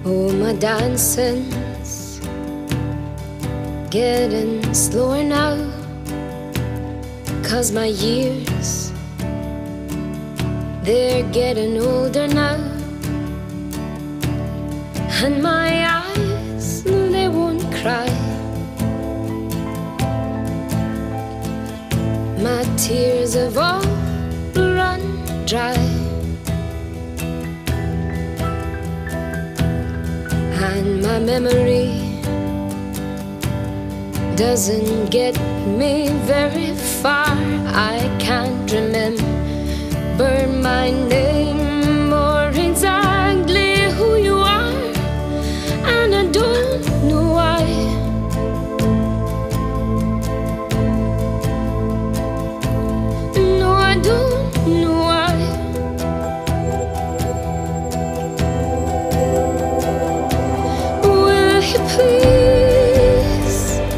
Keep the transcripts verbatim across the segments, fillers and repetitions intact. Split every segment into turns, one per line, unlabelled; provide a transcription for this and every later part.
Oh, my dancing's getting slower now, 'cause my years, they're getting older now. And my eyes, they won't cry. My tears have all run dry. And my memory doesn't get me very far. I can't remember my name or exactly who you are, and I don't know why. No, I don't know why. Please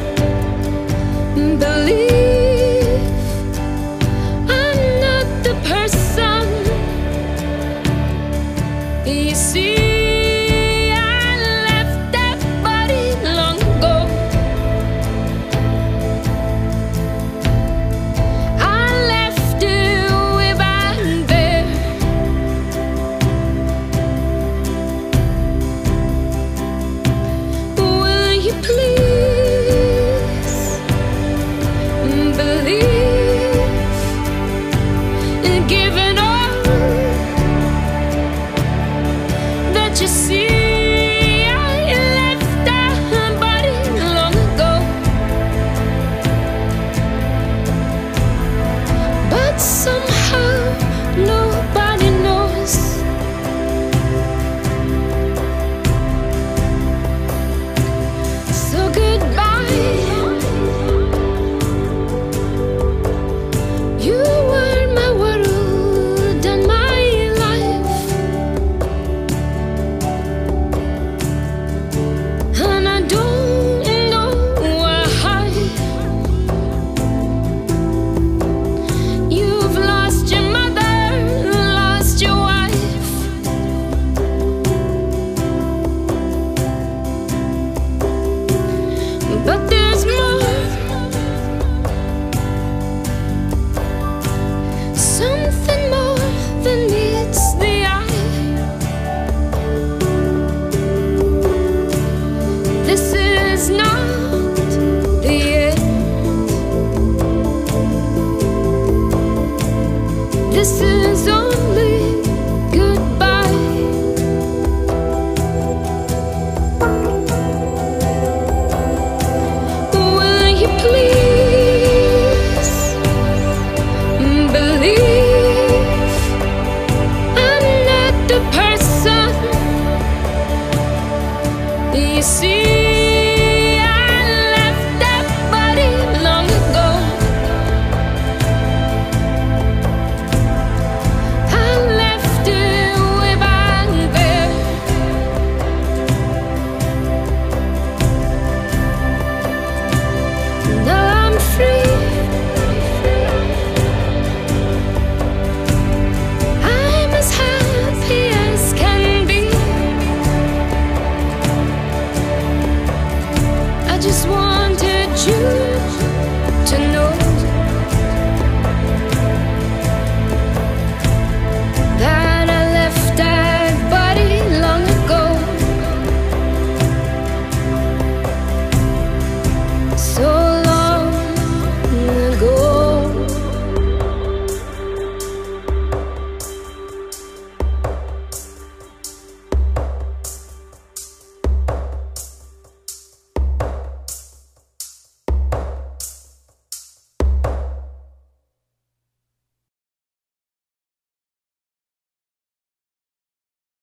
believe I'm not the person you see. I left that body long ago. I left it way back there. Please believe, given all that you see. I left that body long ago, but somehow nobody knows. So goodbye. You were my world and my life, and I don't know why. You've lost your mother, lost your wife, but there's more, something more than meets the eye. This is not the end. This is all.